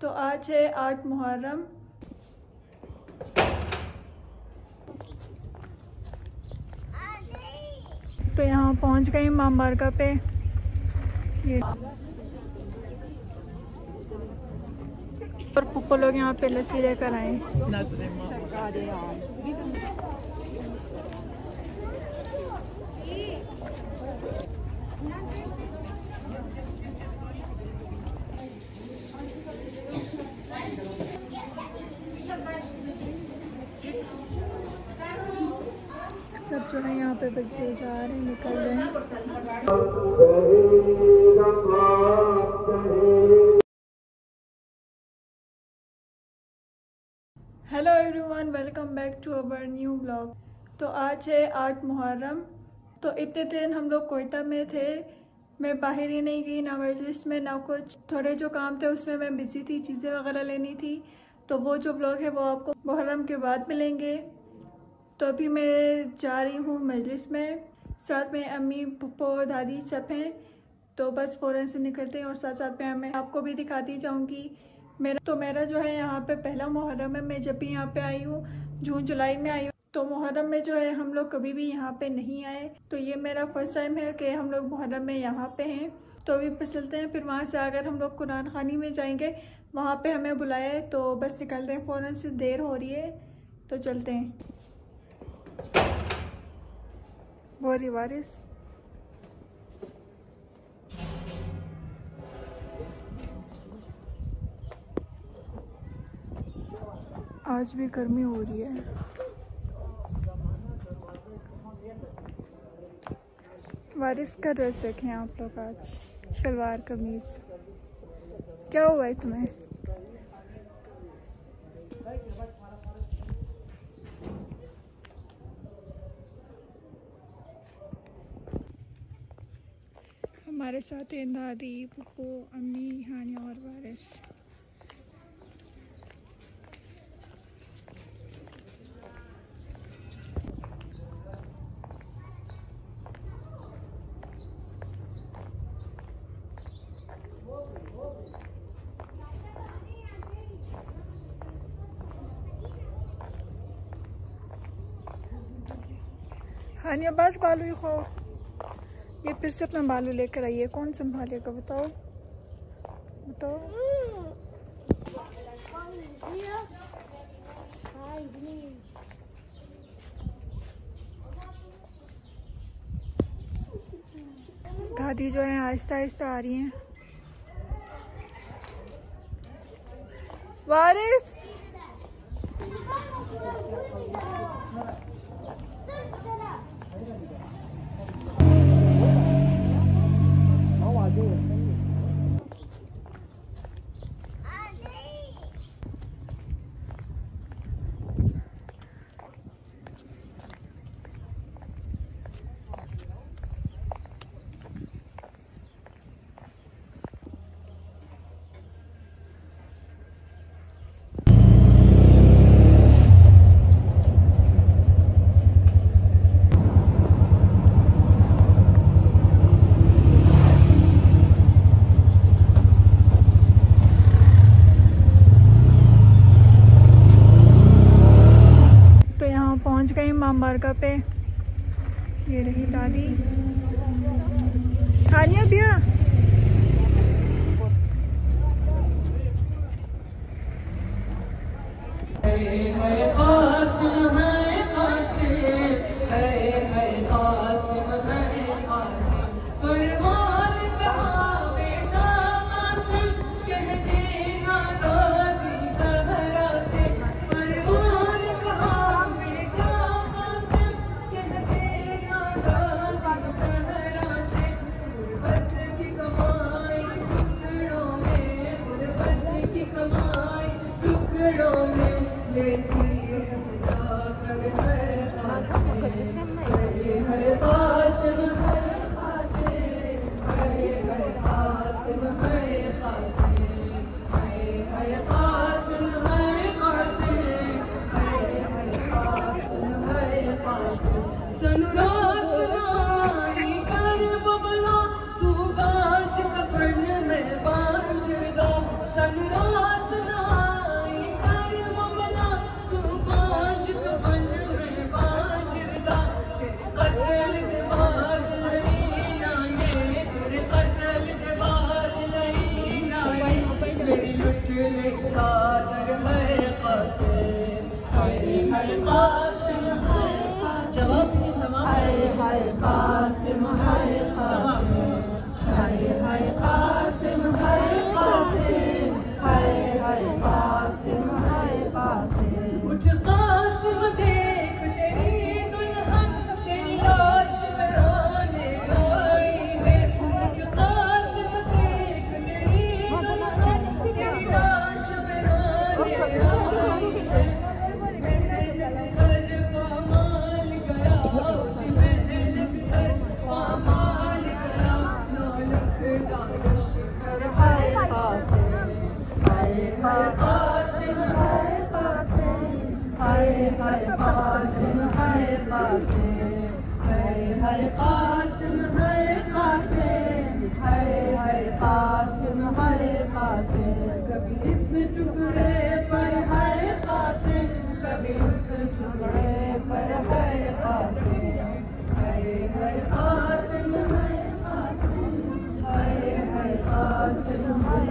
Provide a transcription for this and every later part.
तो आज है 8 मुहर्रम। तो यहाँ पहुँच गए इमाम बारगाह पे। ये और पुप्पो लोग यहाँ पे लस्सी लेकर आए। सब जो है यहाँ पे बच्चे जा रहे हैं, निकल रहे हैं। Hello everyone, welcome back to our new blog. तो आज है 8 मुहर्रम। तो इतने दिन हम लोग कोयटा में थे, मैं बाहर ही नहीं गई, ना मजलिस में ना कुछ। थोड़े जो काम थे उसमें मैं बिजी थी, चीज़ें वगैरह लेनी थी। तो वो जो ब्लॉग है वो आपको मुहर्रम के बाद मिलेंगे। तो अभी मैं जा रही हूँ मजलिस में, साथ में अम्मी पुप्पो दादी सब हैं। तो बस फ़ौरन से निकलते हैं और साथ साथ में मैं आपको भी दिखाती जाऊँगी। मेरा जो है यहाँ पे पहला मुहर्रम है। मैं जब भी यहाँ पे आई हूँ, जून जुलाई में आई हूँ, तो मुहर्रम में जो है हम लोग कभी भी यहाँ पे नहीं आए। तो ये मेरा फर्स्ट टाइम है कि हम लोग मुहर्रम में यहाँ पे हैं। तो अभी बस चलते हैं, फिर वहाँ से अगर हम लोग कुरान खानी में जाएंगे, वहाँ पे हमें बुलाया है। तो बस निकलते हैं फ़ौरन से, देर हो रही है तो चलते हैं। बोरी वारिस आज भी गर्मी हो रही है। वारिस का ड्रेस देखें आप लोग, आज शलवार कमीज। क्या हुआ है तुम्हें? हमारे साथ हैं दादी, पुप्पो, अम्मी, हानिया और वारिस। हानिया बस बालू ही खो, ये फिर से अपना बालू लेकर आई है। कौन संभालेगा बताओ बताओ। दादी जो है आहिस्ता आहिस्ता आ रही हैं। वारिस पहुंच गए इमाम बारगाह पे। ये रही दादी। हानिया बिया सनुरास चादर है कासिम, हाय हाय कासिम, जवाब हाय हाय कासिम, हाय कासिम, हाय हाय कासिम, हाय कासिम, हाय हाय कासिम, हाय कासिम। उठ कासिम देख तेरी दुल्हन तेरी लाश में रोने आई है। उठ कासिम देख तेरी दुल्हन तेरी लाश में रोने आई है। मेहनत कर पामाल गया, मेहनत कर पामाल गया, 9 लाख का लश्कर है कासिम, हाय हाय कासिम, हाय कासिम, हाय हाय कासिम, हाय कासिम, हाय हाय कासिम, हाय कासिम, हाय हाय कासिम, हाय कासिम। कभी इस टुकड़े पर हाय कासिम, कभी इस टुकड़े पर हाय कासिम, हाय हाय कासिम, हाय कासिम, हाय हाय कासिम, हाय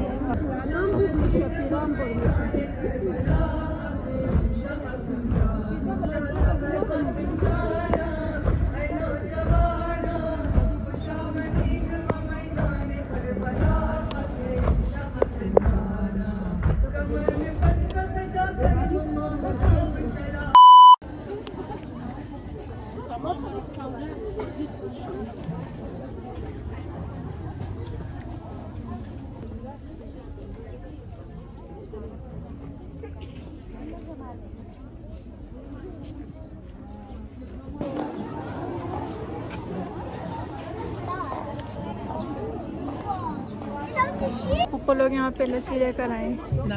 आपको लोग यहाँ पे लस्सी लेकर आए।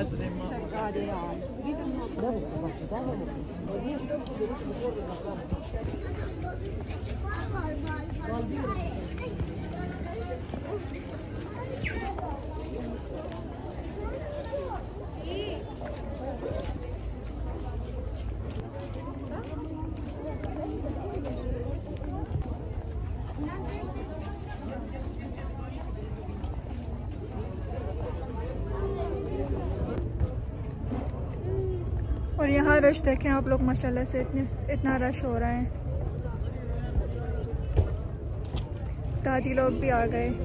और यहाँ रश देखें आप लोग, माशाल्लाह से इतना रश हो रहा है। दादी लोग भी आ गए।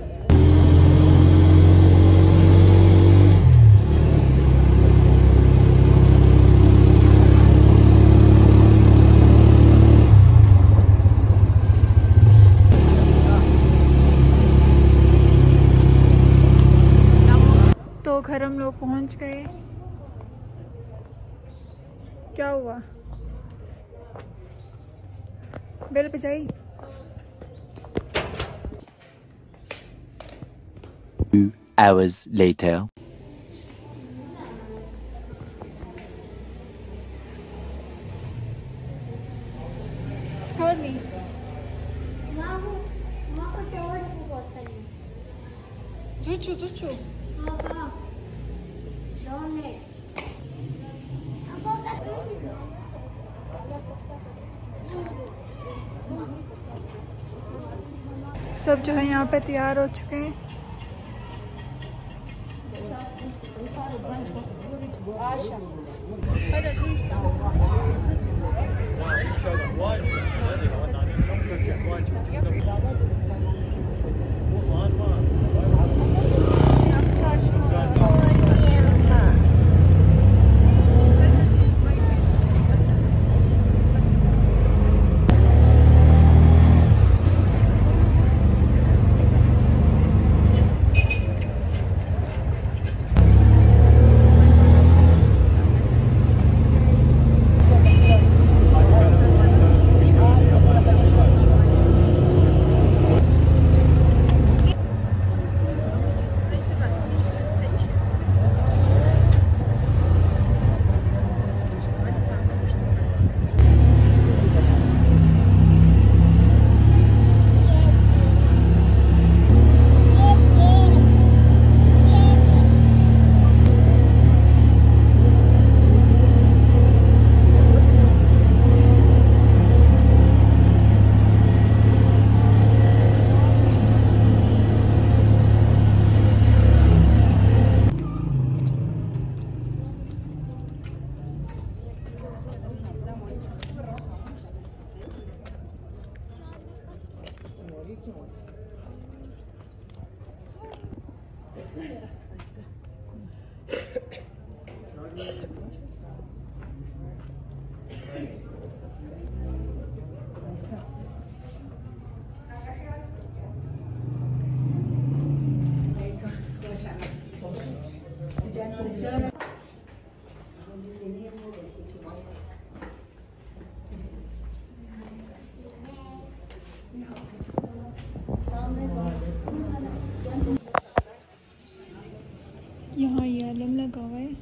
तो घर हम लोग पहुँच गए। क्या हुआ? बेल बजाई? 2 hours later. Scold me. Zuchu, zuchu. सब जो है यहाँ पे तैयार हो चुके हैं। यहाँ ये आलम लगा हुआ है।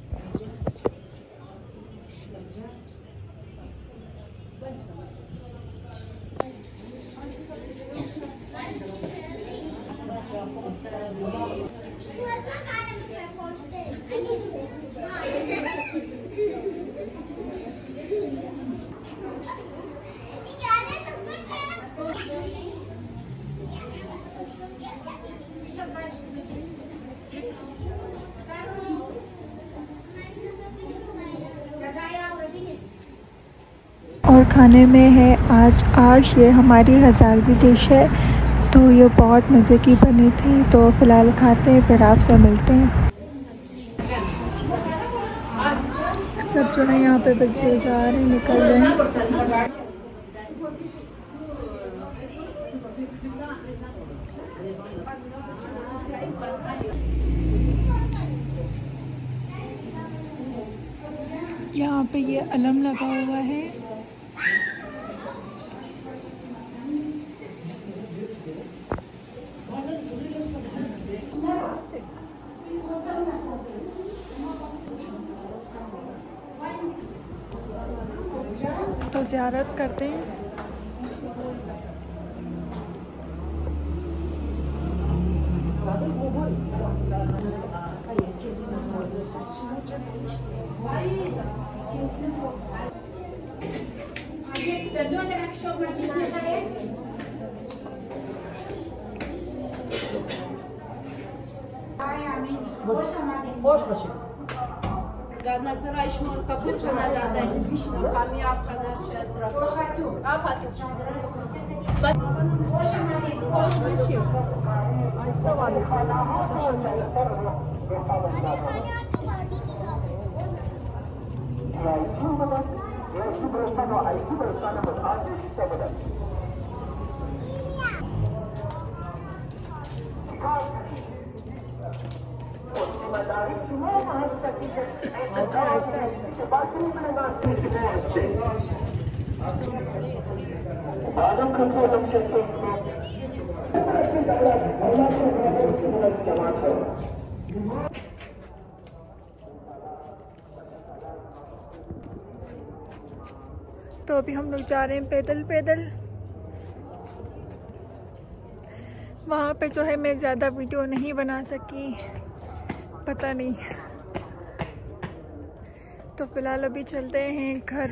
और खाने में है आज आश, ये हमारी हज़ारवी डिश है। तो ये बहुत मज़े की बनी थी। तो फ़िलहाल खाते हैं, फिर आपसे मिलते हैं। सब जो है यहाँ पे बच्चे जा रहे हैं, निकल रहे हैं। यहाँ पे ये अलम लगा हुआ है। तो ज़ियारत करते हैं। boş başı. Galatasaray şmur kaput sana da kamyap kadar şey tarafı. Afat. Boş başı. Aysta var. तो अभी हम लोग जा रहे हैं पैदल पैदल। वहाँ पे जो है मैं ज़्यादा वीडियो नहीं बना सकी, पता नहीं। तो फिलहाल अभी चलते हैं घर।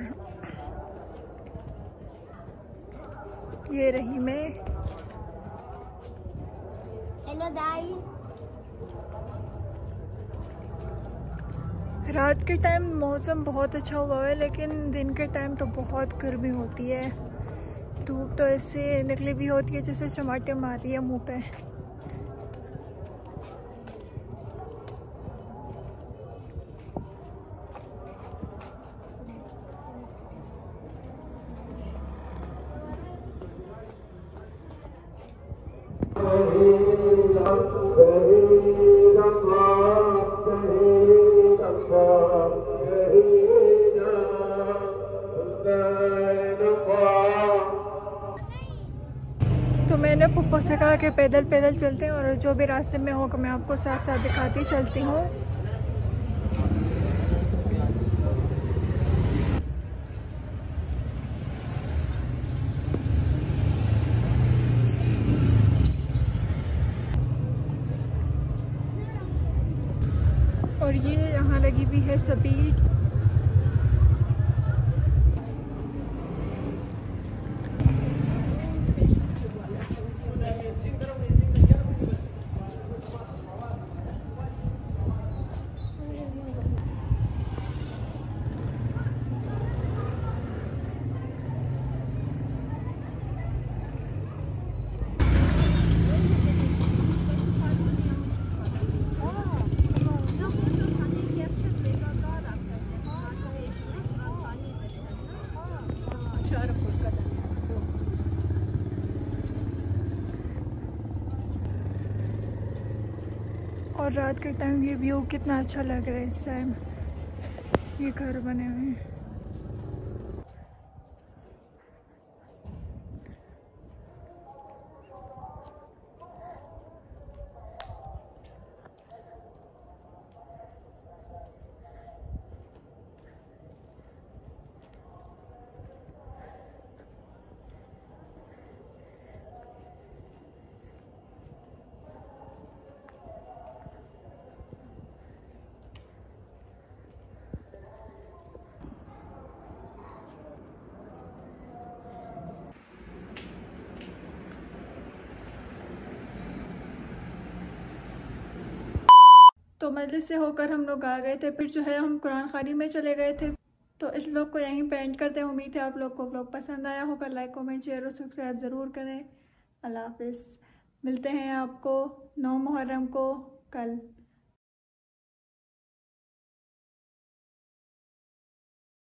ये रही मैं। Hello guys. रात के टाइम मौसम बहुत अच्छा हुआ है, लेकिन दिन के टाइम तो बहुत गर्मी होती है। धूप तो ऐसे निकली भी होती है जैसे टमाटर मार रही है मुँह पे। तो मैंने फुप्पो से कहा कि पैदल पैदल चलते हैं, और जो भी रास्ते में होगा मैं आपको साथ साथ दिखाती चलती हूँ। और ये यहाँ लगी हुई है सभी और रात के टाइम ये व्यू कितना अच्छा लग रहा है। इस टाइम ये घर बने हुए हैं। तो मजलिस से होकर हम लोग आ गए थे, फिर जो है हम कुरान खानी में चले गए थे। तो इस लोग को यहीं पे एंड करते हैं। उम्मीद है आप लोग को व्लॉग पसंद आया होगा। लाइक कमेंट शेयर और सब्सक्राइब ज़रूर करें। अल्लाह हाफिज़। मिलते हैं आपको 9 मुहर्रम को कल।